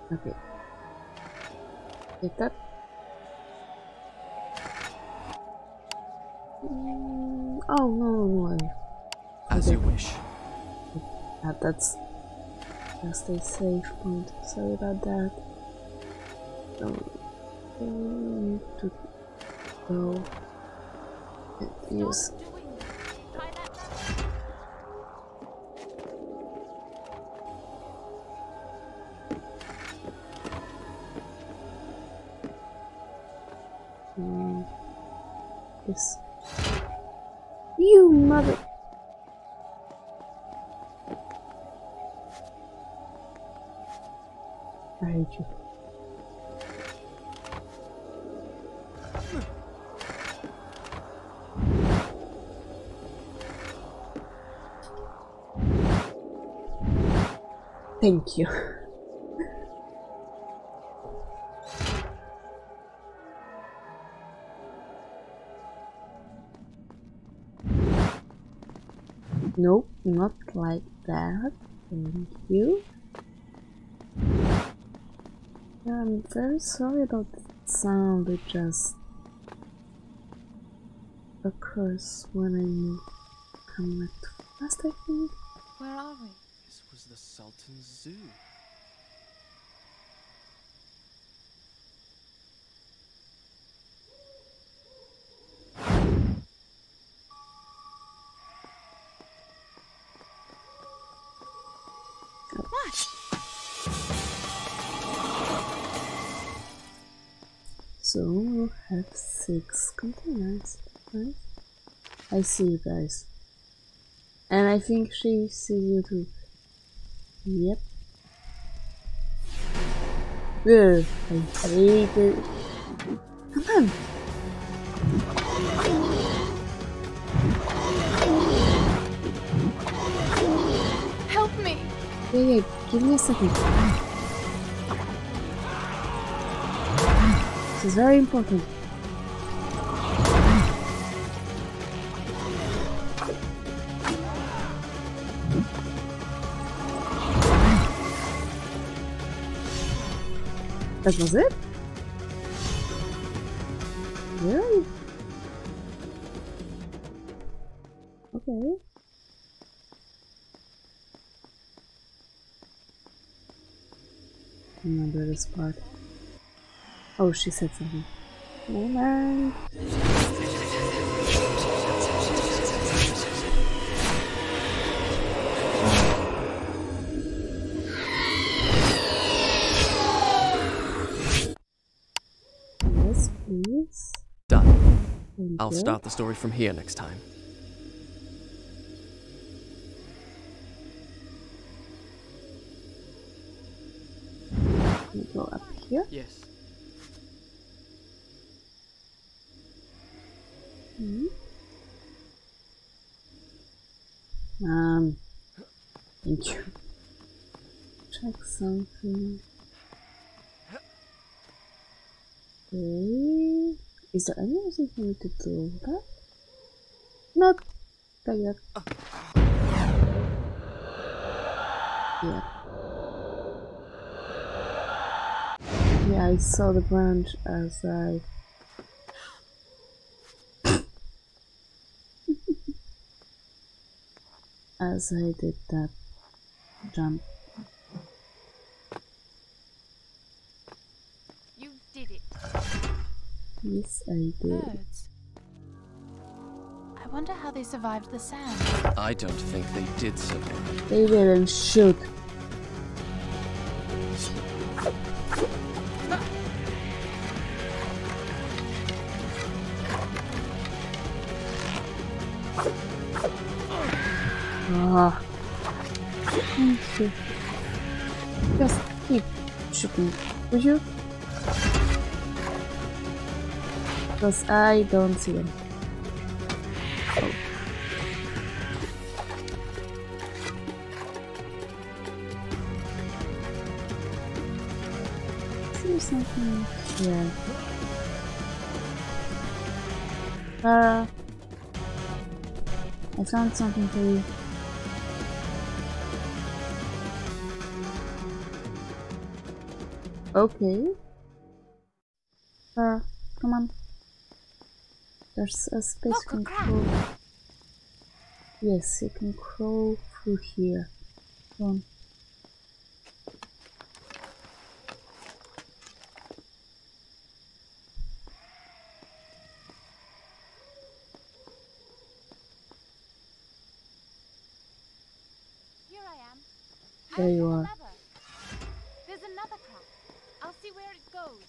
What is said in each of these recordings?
Okay. Get that. Oh no. As you wish. That's just a safe point. Sorry about that. Need to go and use. This. You mother. I hate you. Thank you. Nope, not like that. Thank you. I'm very sorry about the sound. It just occurs when I come back too fast, I think. Where are we? This was the Sultan's zoo. So we'll have 6 containers, right? I see you guys. And I think she sees you too. Yep. Ugh, I hate it. Come on! Help me! Yeah, give me a second. This is very important. That was it? Really? Okay. Remember this part. Oh, she said something. Moment. Yes, please. Done. Thank I'll you. start the story from here next time. We go up here. Yes. Thank you. Check something. Okay. Is there any reason for me to do that? Not like that. Yeah. Yeah, I saw the branch as I as I did that jump. You did it. Yes, I did. Birds. I wonder how they survived the sand. I don't think they did survive. They didn't shoot. Ah. Thank you. Just keep shooting, would you? Because I don't see them. Oh. See something? Yeah. I found something for you. Okay. Come on. There's a space Look, you a can crack. crawl. Yes, you can crawl through here. Come on. Here I am. There you I are. have the lever. There's another crack. I'll see where it goes.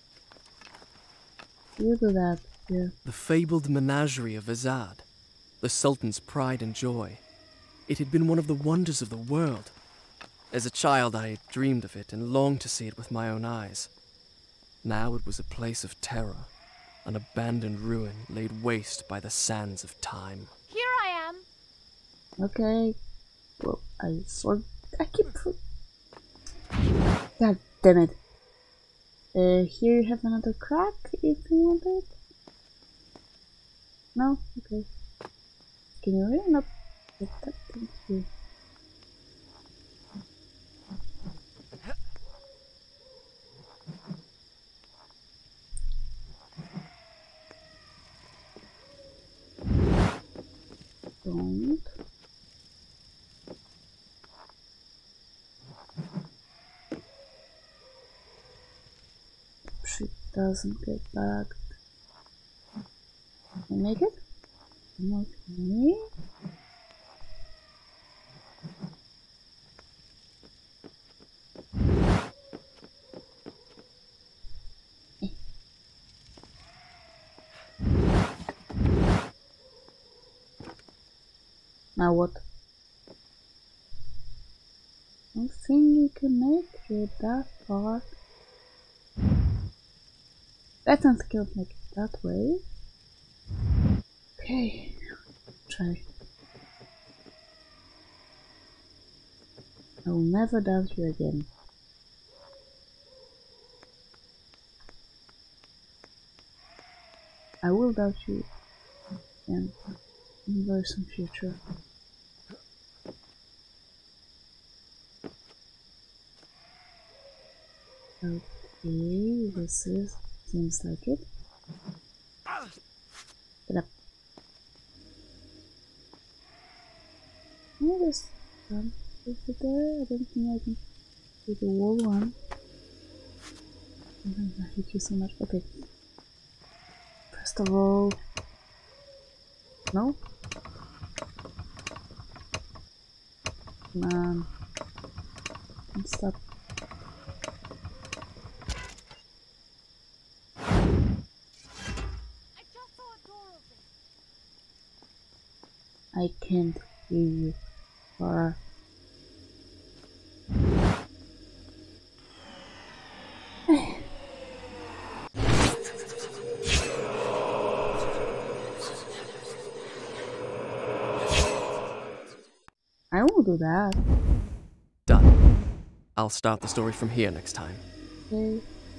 You do that. Yeah. The fabled menagerie of Azad, the Sultan's pride and joy. It had been one of the wonders of the world. As a child, I had dreamed of it and longed to see it with my own eyes. Now it was a place of terror, an abandoned ruin laid waste by the sands of time. Here I am. Okay. Well, I keep God damn it. Here you have another crack if you want it. No? Okay. Can you really not get that? Thank you. Don't. She doesn't get back. Can I make it? Okay. Now what? I don't think you can make it that far. Definitely can't make it that way. Okay, try. I will never doubt you again. I will doubt you again in the very soon future. Okay, this seems like it. Get up. Oh, this is it there? I don't think I can do the wall one. I hate you so much. Okay. First of all, no. Man, stop. I can't hear you, Farah. I won't do that. Done. I'll start the story from here next time. Okay.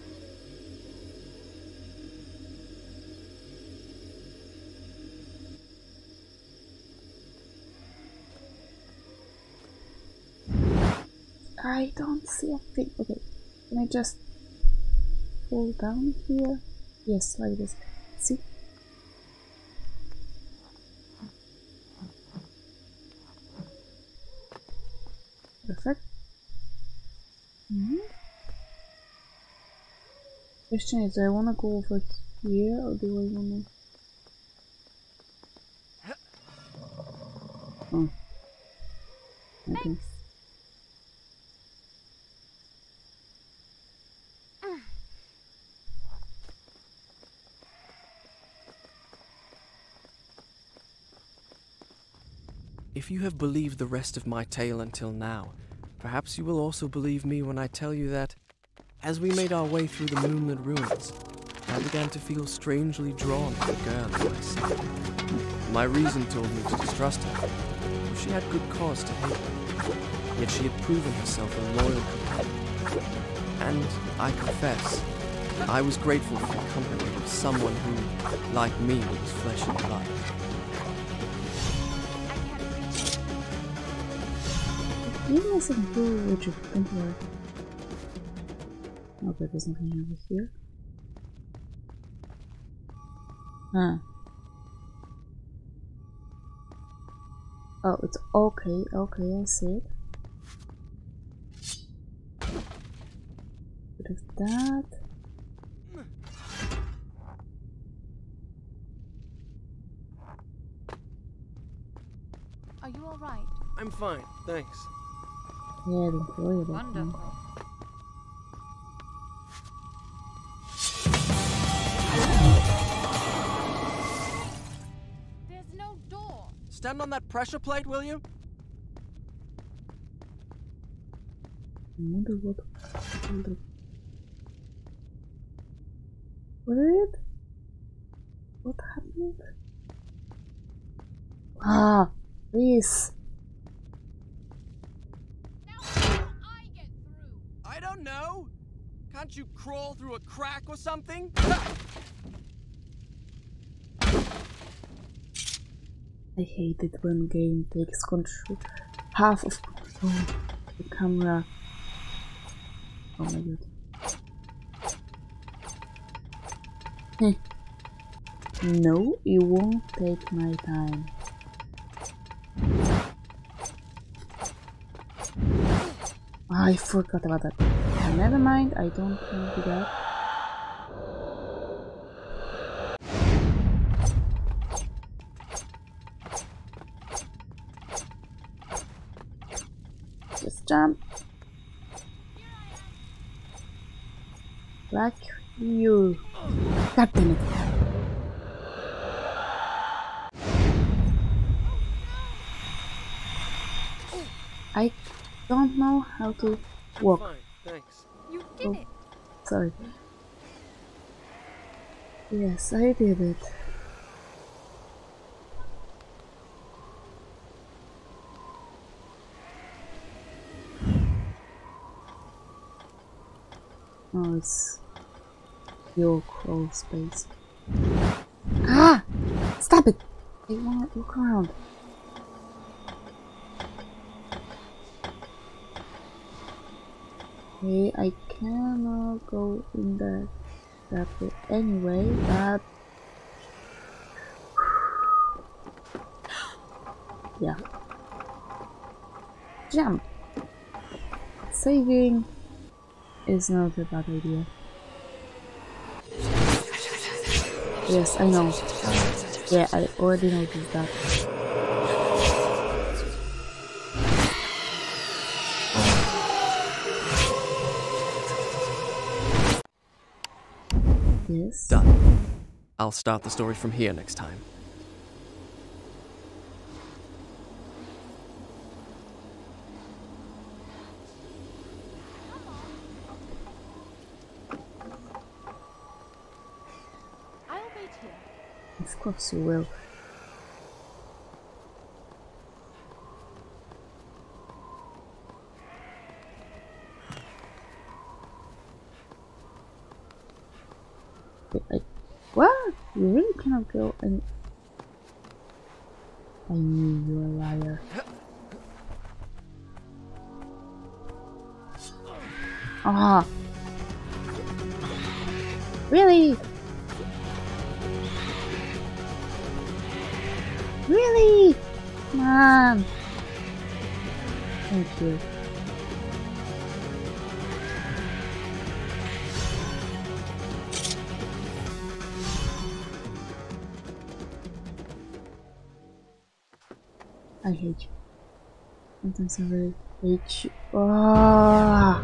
I don't see a thing. Okay, can I just fall down here? Yes, like this. See? Perfect. Question is, do I want to go over here or do I want to... Oh. Okay. If you have believed the rest of my tale until now, perhaps you will also believe me when I tell you that, as we made our way through the moonlit ruins, I began to feel strangely drawn to the girl who I sought. My reason told me to distrust her, for she had good cause to hate me, yet she had proven herself a loyal companion. And, I confess, I was grateful for the company of someone who, like me, was flesh and blood. Give me some cool widget, don't worry. Okay, there's nothing over here. Huh. Oh, it's okay, okay, I see it. Bit of that. Are you alright? I'm fine, thanks. Yeah, don't worry about Wonderful. me. There's no door. Stand on that pressure plate, will you? I wonder what. What is it? What happened? Ah, this. Now how do I get through? I don't know. Can't you crawl through a crack or something? I hate it when game takes control, half of control of the camera. Oh my god. No, you won't take my time. I forgot about that. Never mind, I don't want to do that. Just jump. Like you. God damn it. I don't know how to walk. Fine, thanks. You did it. Sorry. Yes, I did it. Oh, it's your crawl space. Ah! Stop it! I wanna look around. Okay, I cannot go in there that way anyway, but yeah. Jump! Saving is not a bad idea. Yes, I know. Yeah, I already noticed that. Yes. Done. I'll start the story from here next time. I'll wait here. Of course you will. What? You really cannot go and... I knew you were a liar. Ah! Really? Really? Come on! Thank you. I hate you. Sometimes I really hate you. Ah!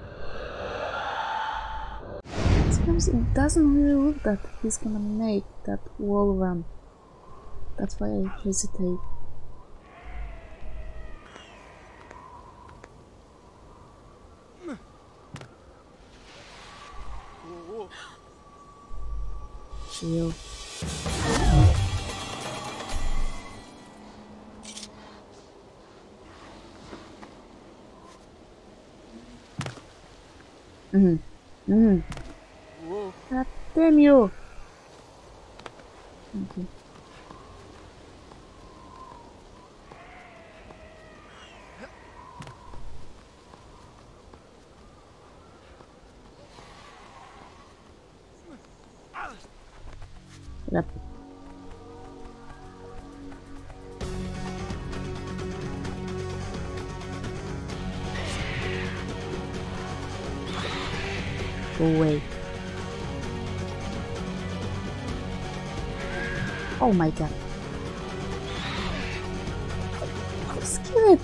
Sometimes it doesn't really look that he's gonna make that wall run. That's why I hesitate. Chill. Whoa. God damn you! Thank you. Yep. Go away. Oh my god. Skip.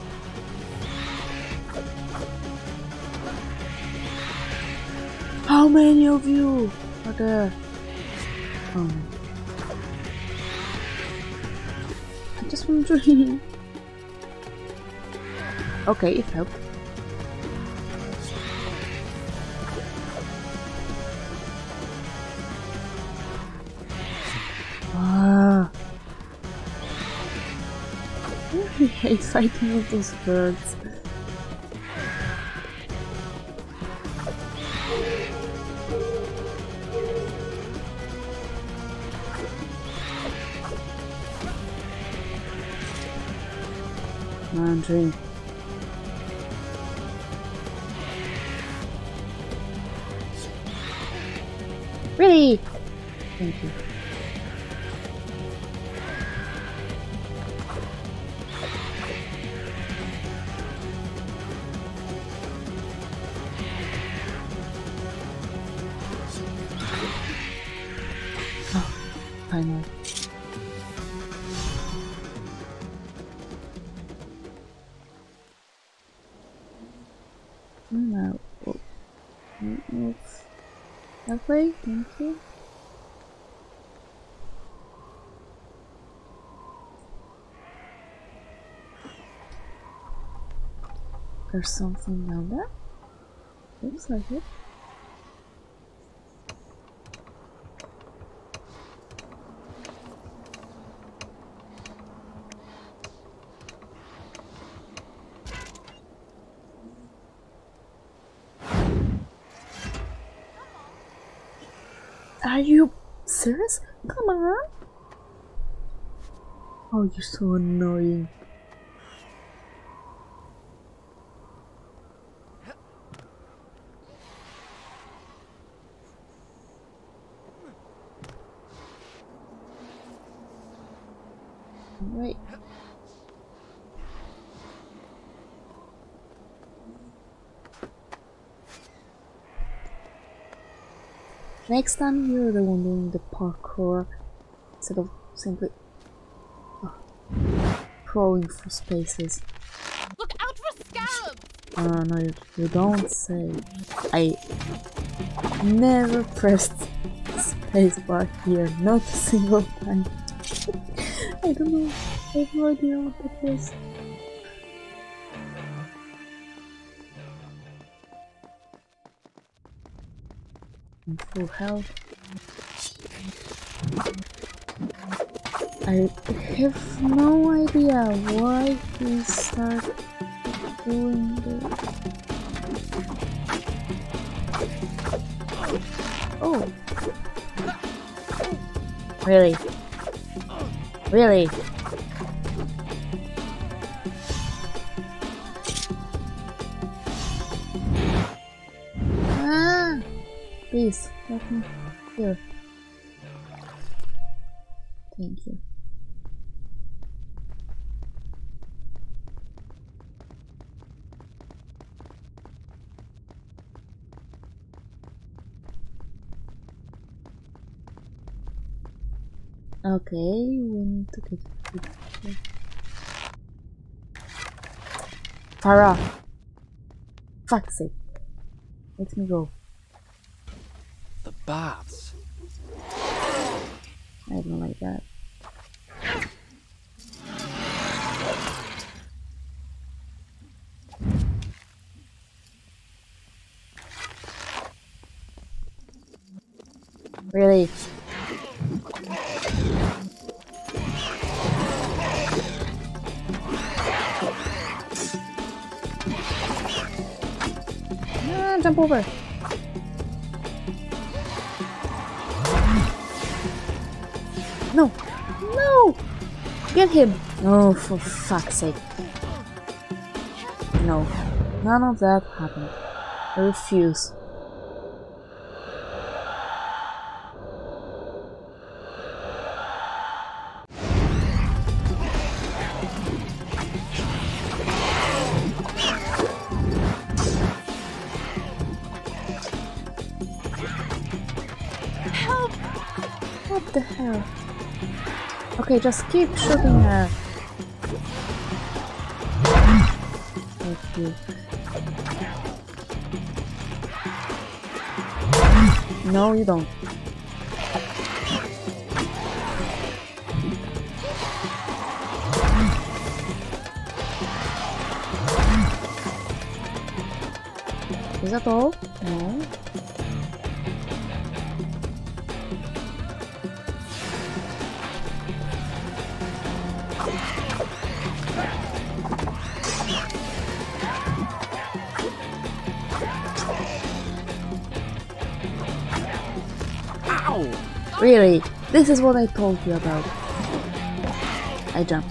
How many of you are there? Oh no. I just want to dream. Okay, it helped. Ah. I hate fighting with those birds. Come on, drink. Really? Thank you. Oh, finally. Now, move that way, thank you. There's something down there? Looks like it. Are you serious? Come on! Oh, you're so annoying. Wait. Next time you're the one doing the parkour instead of simply crawling through spaces. Look out for scallops! No, you don't say. I never pressed spacebar here, not a single time. I don't know. I have no idea what that was. I'm full health. I have no idea why he started doing this. Oh! Really? Really? Ah! Please, let me here. Thank you. Okay, we need to get Farah! Fuck's sake. Let me go. The baths. I don't like that. Really? Ah, jump over. No! No! Get him! Oh, for fuck's sake. No. None of that happened. I refuse. What the hell? Okay, just keep shooting her. Thank you. No, you don't. Is that all? No. Ow! Really? This is what I told you about. I jumped.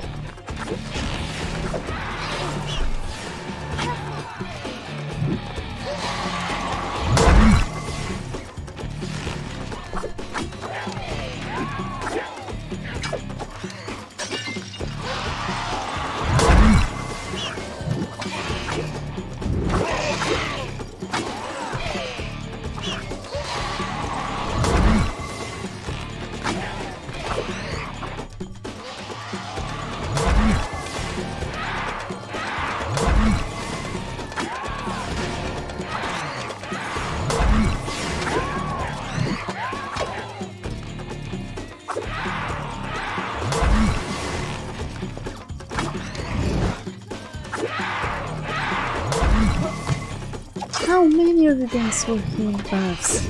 How many of the things were healing buffs?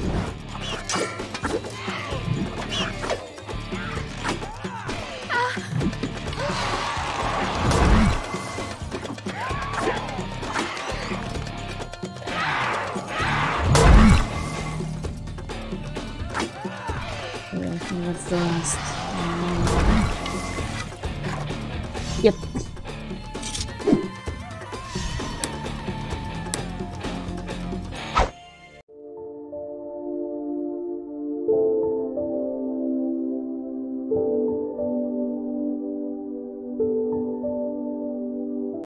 I think that's the last. Yep.